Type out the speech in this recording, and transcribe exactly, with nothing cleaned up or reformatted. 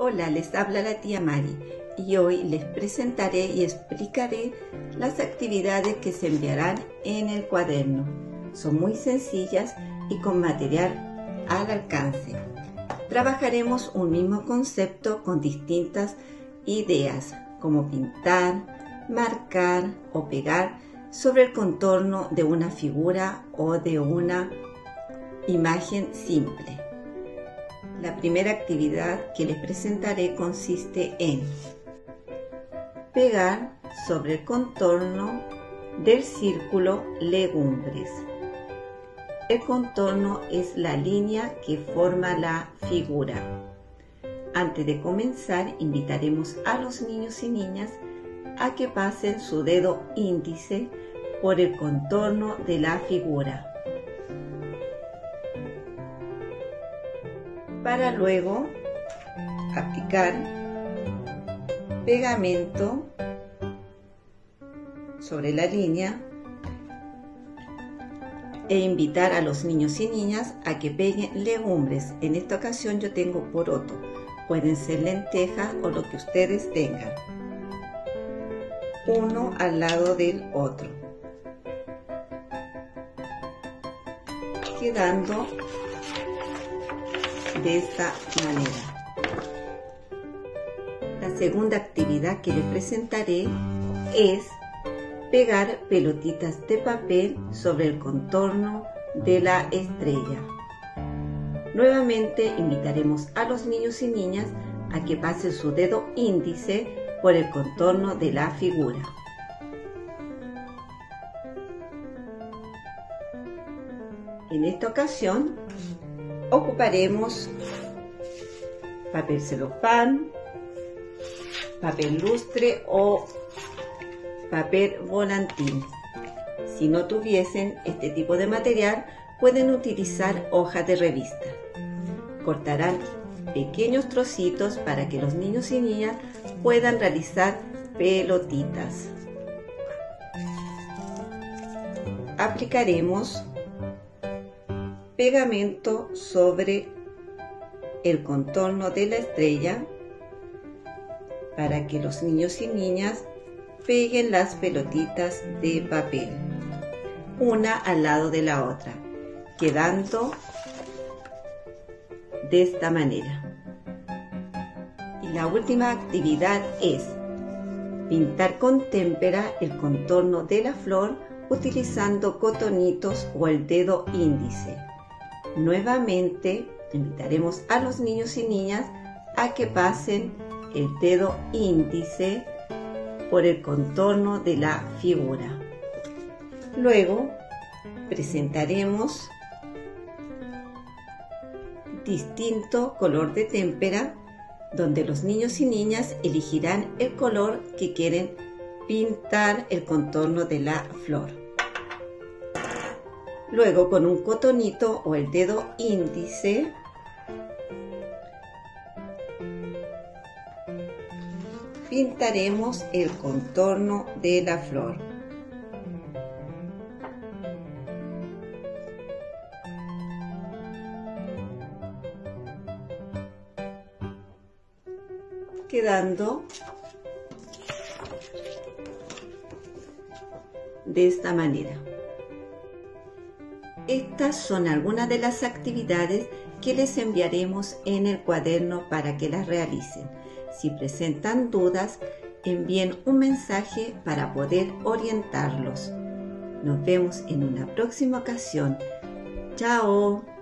Hola, les habla la tía Mari y hoy les presentaré y explicaré las actividades que se enviarán en el cuaderno. Son muy sencillas y con material al alcance. Trabajaremos un mismo concepto con distintas ideas, como pintar, marcar o pegar sobre el contorno de una figura o de una imagen simple. La primera actividad que les presentaré consiste en pegar sobre el contorno del círculo legumbres. El contorno es la línea que forma la figura. Antes de comenzar, invitaremos a los niños y niñas a que pasen su dedo índice por el contorno de la figura, para luego aplicar pegamento sobre la línea e invitar a los niños y niñas a que peguen legumbres. En esta ocasión yo tengo poroto, pueden ser lentejas o lo que ustedes tengan, uno al lado del otro, quedando de esta manera. La segunda actividad que les presentaré es pegar pelotitas de papel sobre el contorno de la estrella. Nuevamente invitaremos a los niños y niñas a que pasen su dedo índice por el contorno de la figura. En esta ocasión ocuparemos papel celofán, papel lustre o papel volantín. Si no tuviesen este tipo de material, pueden utilizar hojas de revista. Cortarán pequeños trocitos para que los niños y niñas puedan realizar pelotitas. Aplicaremos pegamento sobre el contorno de la estrella para que los niños y niñas peguen las pelotitas de papel, una al lado de la otra, quedando de esta manera. Y la última actividad es pintar con témpera el contorno de la flor utilizando cotonitos o el dedo índice. Nuevamente invitaremos a los niños y niñas a que pasen el dedo índice por el contorno de la figura. Luego presentaremos distinto color de témpera, donde los niños y niñas elegirán el color que quieren pintar el contorno de la flor. Luego, con un cotonito o el dedo índice, pintaremos el contorno de la flor. Quedando de esta manera. Estas son algunas de las actividades que les enviaremos en el cuaderno para que las realicen. Si presentan dudas, envíen un mensaje para poder orientarlos. Nos vemos en una próxima ocasión. ¡Chao!